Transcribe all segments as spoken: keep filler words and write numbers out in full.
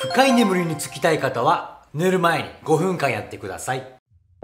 深い眠りにつきたい方は寝る前にごふんかんやってください。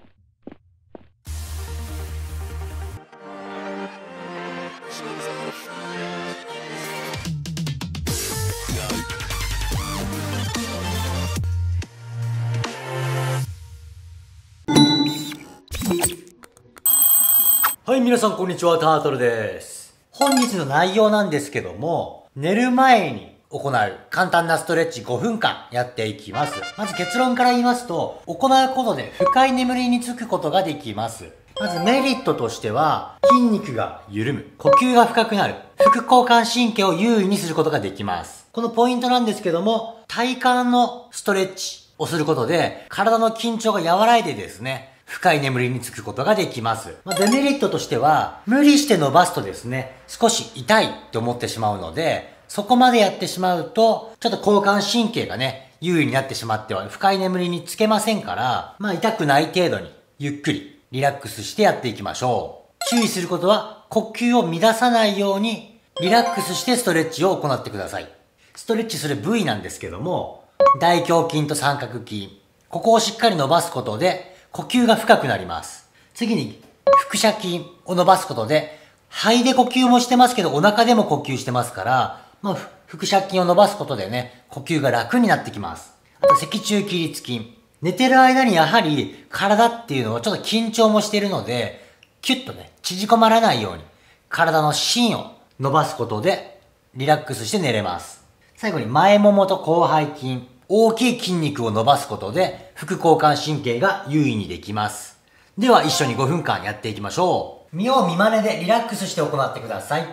はい、皆さんこんにちは、タートルです。本日の内容なんですけども、寝る前に行う簡単なストレッチごふんかんやっていきます。まず結論から言いますと、行うことで深い眠りにつくことができます。まずメリットとしては、筋肉が緩む、呼吸が深くなる、副交感神経を優位にすることができます。このポイントなんですけども、体幹のストレッチをすることで、体の緊張が和らいでですね、深い眠りにつくことができます。まあ、デメリットとしては、無理して伸ばすとですね、少し痛いって思ってしまうので、そこまでやってしまうと、ちょっと交感神経がね、優位になってしまっては深い眠りにつけませんから、まあ痛くない程度にゆっくりリラックスしてやっていきましょう。注意することは、呼吸を乱さないようにリラックスしてストレッチを行ってください。ストレッチする部位なんですけども、大胸筋と三角筋、ここをしっかり伸ばすことで、呼吸が深くなります。次に、腹斜筋を伸ばすことで、肺で呼吸もしてますけど、お腹でも呼吸してますから、まあ、腹斜筋を伸ばすことでね、呼吸が楽になってきます。あと、脊柱起立筋。寝てる間にやはり、体っていうのはちょっと緊張もしているので、キュッとね、縮こまらないように、体の芯を伸ばすことで、リラックスして寝れます。最後に、前ももと広背筋。大きい筋肉を伸ばすことで、副交感神経が優位にできます。では一緒にごふんかんやっていきましょう。見よう見まねでリラックスして行ってください。はい、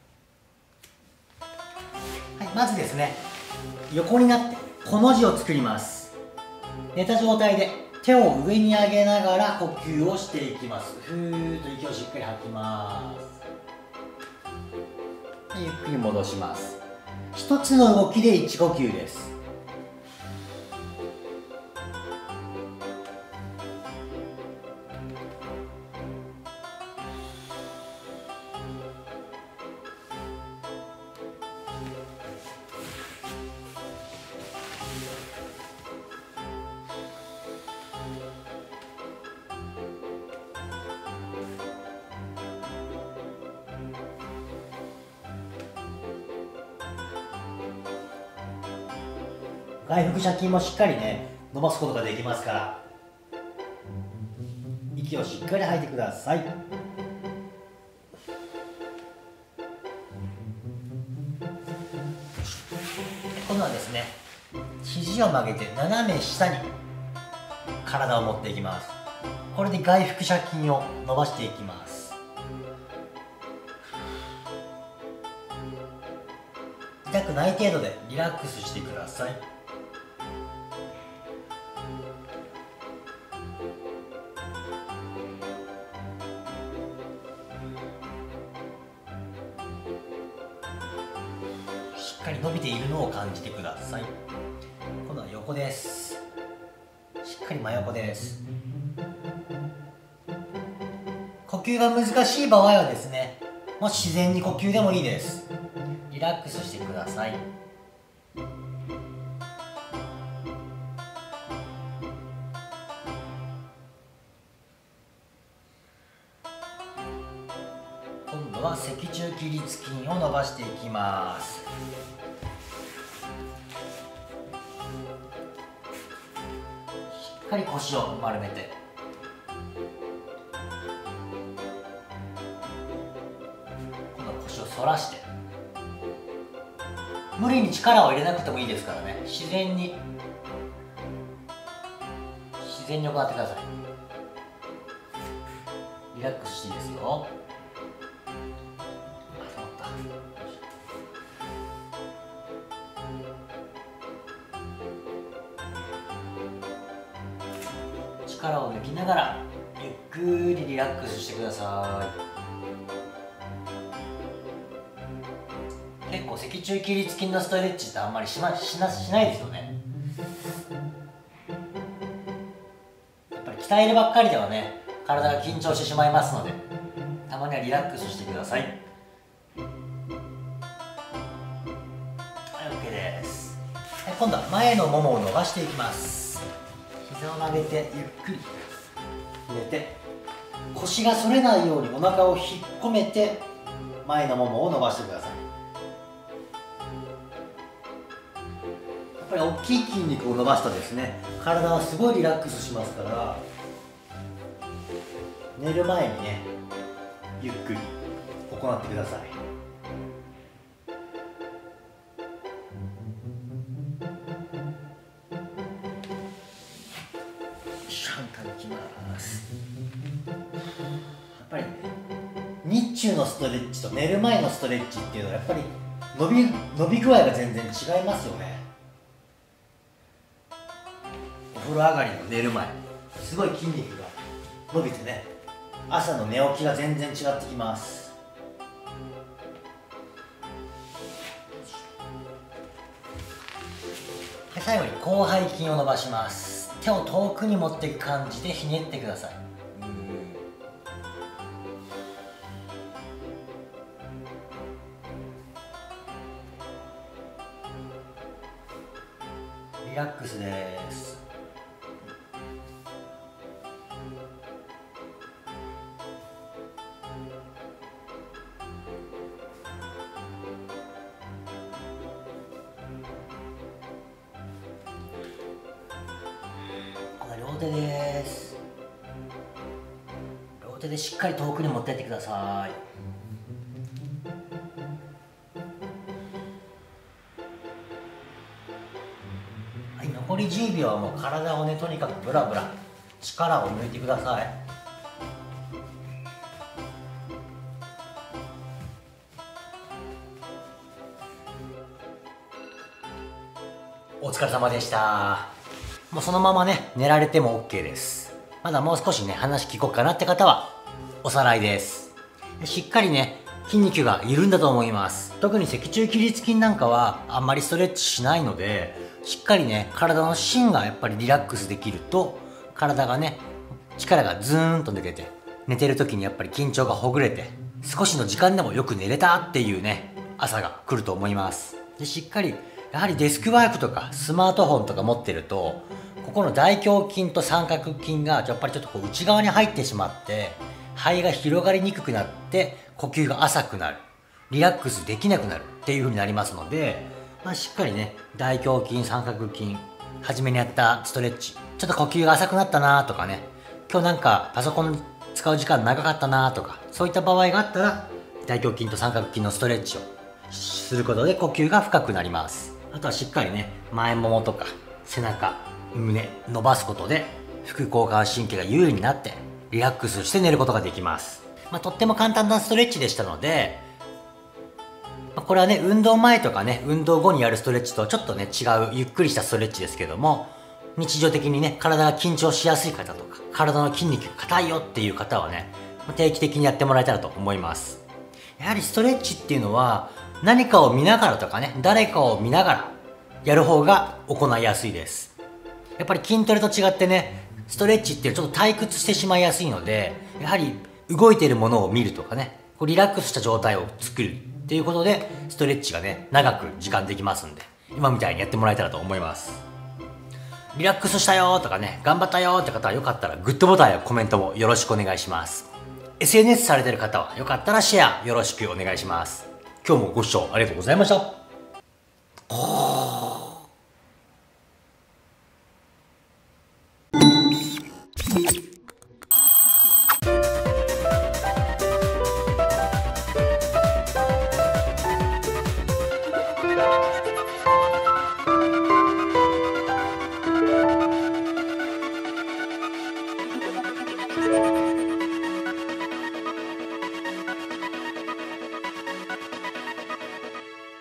まずですね、横になって、この字を作ります。寝た状態で手を上に上げながら呼吸をしていきます。ふーっと息をしっかり吐きます。ゆっくり戻します。一つの動きで一呼吸です。外腹斜筋もしっかりね、伸ばすことができますから、息をしっかり吐いてください。今度はですね、肘を曲げて斜め下に体を持っていきます。これで外腹斜筋を伸ばしていきます。痛くない程度でリラックスしてください。しっかり伸びているのを感じてください。今度は横です。しっかり真横です。呼吸が難しい場合はですね、もう自然に呼吸でもいいです。リラックスしてください。今度は脊柱起立筋を伸ばしていきます。しっかり腰を丸めて、今度は腰を反らして、無理に力を入れなくてもいいですからね、自然に自然に行ってください。リラックスしていいですよ。力を抜きながらゆっくりリラックスしてください。結構脊柱起立筋のストレッチってあんまりしましなしないですよね。やっぱり鍛えるばっかりではね、体が緊張してしまいますので、たまにはリラックスしてください。はい、 OK です。 今度は前のももを伸ばしていきます。膝を曲げてゆっくり寝て、腰が反れないようにお腹を引っ込めて前のももを伸ばしてください。やっぱり大きい筋肉を伸ばすとですね、体はすごいリラックスしますから、寝る前にねゆっくり行ってください。簡単にいきます。やっぱり日中のストレッチと寝る前のストレッチっていうのはやっぱり伸び伸び具合が全然違いますよね。お風呂上がりの寝る前、すごい筋肉が伸びてね、朝の寝起きが全然違ってきます。はい、最後に広背筋を伸ばします。手を遠くに持っていく感じでひねってください。リラックスです。両手です。両手でしっかり遠くに持っていってください。はい、残りじゅうびょうはもう体をね、とにかくブラブラ力を抜いてください。お疲れ様でした。もうそのままね、寝られても OK です。まだもう少しね、話聞こうかなって方は、おさらいです。しっかりね、筋肉が緩んだと思います。特に脊柱起立筋なんかは、あんまりストレッチしないので、しっかりね、体の芯がやっぱりリラックスできると、体がね、力がズーンと抜けて、寝てる時にやっぱり緊張がほぐれて、少しの時間でもよく寝れたっていうね、朝が来ると思います。で、しっかり、やはりデスクワークとかスマートフォンとか持ってると、ここの大胸筋と三角筋がやっぱりちょっとこう内側に入ってしまって肺が広がりにくくなって呼吸が浅くなる、リラックスできなくなるっていう風になりますので、まあ、しっかりね大胸筋三角筋初めにやったストレッチ、ちょっと呼吸が浅くなったなとかね、今日なんかパソコン使う時間長かったなとか、そういった場合があったら大胸筋と三角筋のストレッチをすることで呼吸が深くなります。あとはしっかりね前ももとか背中胸伸ばすことで副交感神経が優位になってリラックスして寝ることができます。まあ、とっても簡単なストレッチでしたので、まあ、これはね運動前とかね運動後にやるストレッチとちょっとね違うゆっくりしたストレッチですけども、日常的にね体が緊張しやすい方とか体の筋肉が硬いよっていう方はね定期的にやってもらえたらと思います。やはりストレッチっていうのは何かを見ながらとかね誰かを見ながらやる方が行いやすいです。やっぱり筋トレと違ってねストレッチっていうちょっと退屈してしまいやすいので、やはり動いているものを見るとかね、こうリラックスした状態を作るっていうことでストレッチがね長く時間できますんで、今みたいにやってもらえたらと思います。リラックスしたよとかね頑張ったよって方はよかったらグッドボタンやコメントもよろしくお願いします。 エスエヌエス されてる方はよかったらシェアよろしくお願いします。今日もご視聴ありがとうございました。 Thank you.